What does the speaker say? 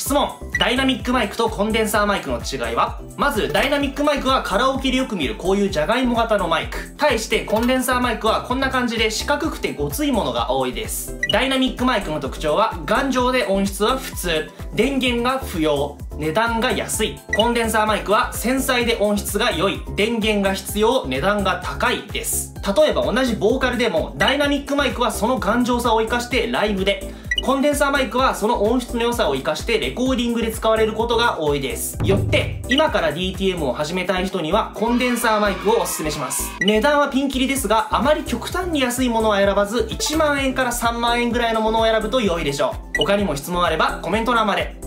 質問。ダイナミックマイクとコンデンサーマイクの違いは？まず、ダイナミックマイクはカラオケでよく見るこういうジャガイモ型のマイク。対してコンデンサーマイクはこんな感じで四角くてごついものが多いです。ダイナミックマイクの特徴は、頑丈で音質は普通。電源が不要。値段が安い。コンデンサーマイクは繊細で音質が良い。電源が必要。値段が高いです。例えば同じボーカルでも、ダイナミックマイクはその頑丈さを活かしてライブで、コンデンサーマイクはその音質の良さを活かしてレコーディングで使われることが多いです。よって、今から DTM を始めたい人にはコンデンサーマイクをお勧めします。値段はピンキリですが、あまり極端に安いものは選ばず、1万円から3万円ぐらいのものを選ぶと良いでしょう。他にも質問あればコメント欄まで。